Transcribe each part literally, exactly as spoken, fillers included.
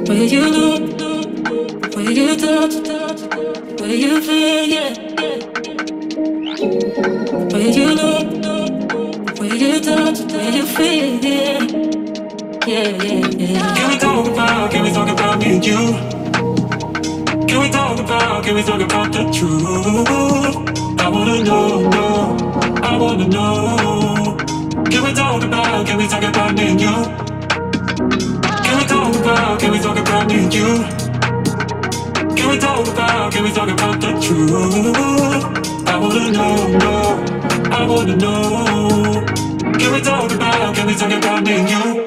Where you look, where you touch, where you feel, yeah. Where you look, where you touch, where you feel, yeah. Yeah, yeah, yeah. Can we talk about, can we talk about me and you? Can we talk about, can we talk about the truth? I wanna know, know, I wanna know. Can we talk about, can we talk about me and you? Can we talk about, can we talk about me and you? Can we talk about, can we talk about the truth? I wanna know, know, I wanna know. Can we talk about, can we talk about me and you?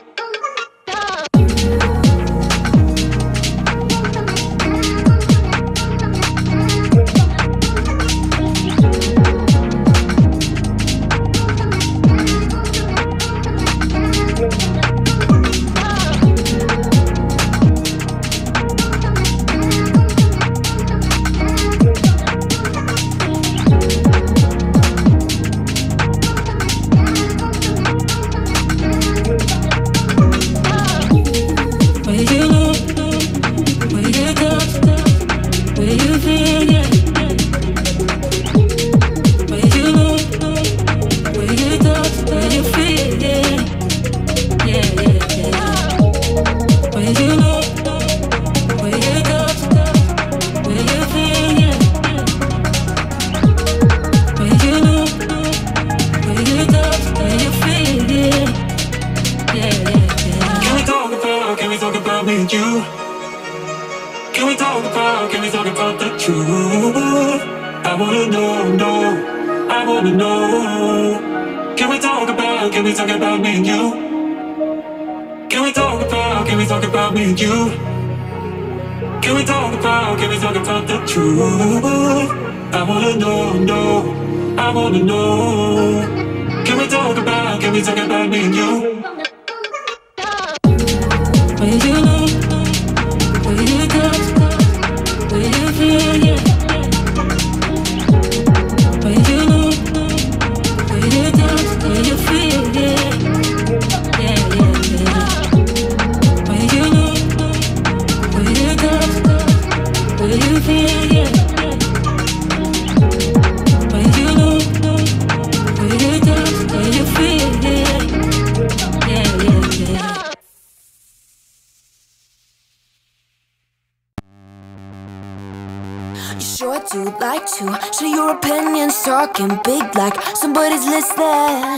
Talking big like somebody's listening,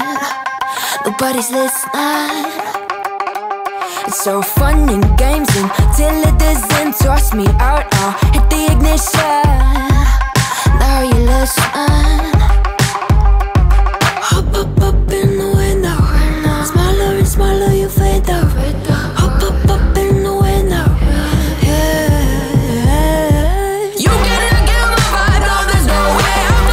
nobody's listening. It's so fun and games until it doesn't. Toss me out, I'll hit the ignition. Now you listen. Hop up up in the window, smaller and smaller you fade out. Hop up up in the window, yeah. You cannot get my vibe, no, there's no way.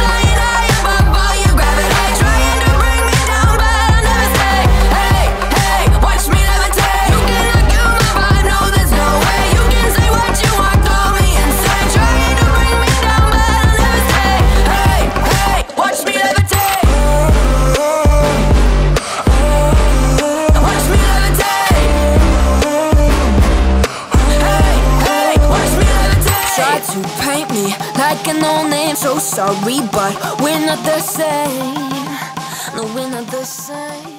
Like a no name, so sorry, but we're not the same. No, we're not the same.